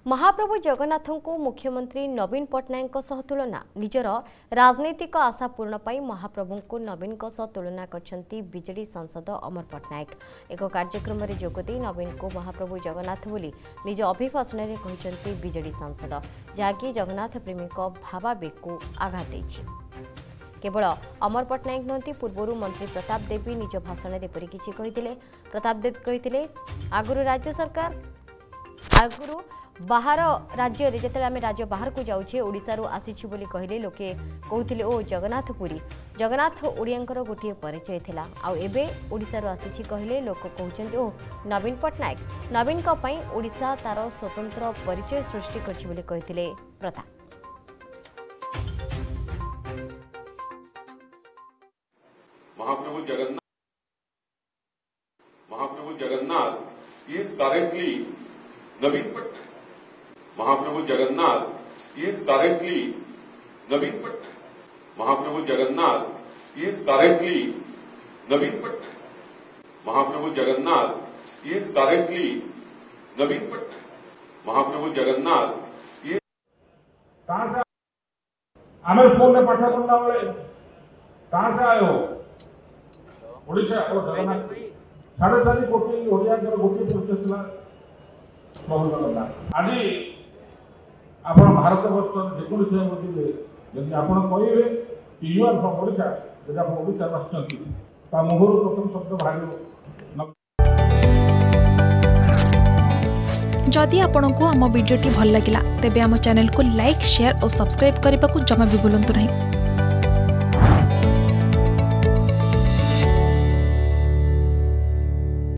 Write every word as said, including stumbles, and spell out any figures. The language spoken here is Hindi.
महाप्रभु जगन्नाथ को मुख्यमंत्री नवीन पट्टनायक तुलना निजर राजनैतिक आशा पूर्ण पाई महाप्रभु को नवीन तुलना करछंती बीजेडी सांसद अमर पट्टनायक। एक कार्यक्रम में जोगदे नवीन को महाप्रभु जगन्नाथ बोली निज अभिभाषण में कहते बीजेडी सांसद, जहाँकि जगन्नाथ प्रेमी भावावेग को आघात देछि। केवल अमर पट्टनायक नुहति, पूर्व मंत्री प्रताप देवी निज भाषण में एपरि किछि कहिथिले। प्रताप देवी कहिथिले आगुरु राज्य सरकार आगुरु बाहर राज्य रे जतले आमे राज्य बाहर को जाउछे ओडिसा रो आसीछि बोली कहले लोके कहउथिले ओ जगन्नाथ पुरी जगन्नाथ ओडियांकर गोटिए परिचय थिला आ एबे ओडिसा रो आसीछि कहले लोक कहउछन्ते ओ नवीन पट्टनायक नवीन का पई ओडिसा तार स्वतंत्र परिचय सृष्टि करछि बोली कहथिले Pratap. Mahaprabhu Jagannath Mahaprabhu Jagannath is currently Naveen Patnaik. Mahaprabhu Jagannath is currently Naveen Patnaik. Mahaprabhu Jagannath is currently Naveen Patnaik. Mahaprabhu Jagannath is currently Naveen Patnaik. Mahaprabhu Jagannath is आमे स्कूल में पाठ पढ़ला बेले कहां से आयो ओडिशा और जगन्नाथ साढ़े चार कोटी ओडिया के गोटी पहुंचला बहुत धन्यवाद। आज आपण भारत वर्ष जेकोसी से बोलिए यदि आपण कहबे कि यू आर फ्रॉम ओडिशा जब आप ओडिशा आछंती ता मुहर प्रथम शब्द बाहर। जदि आपंक आम भिडी भल लगा तेब आम चैनल को लाइक शेयर और सब्सक्राइब करने को जमा भी भूलु नहीं।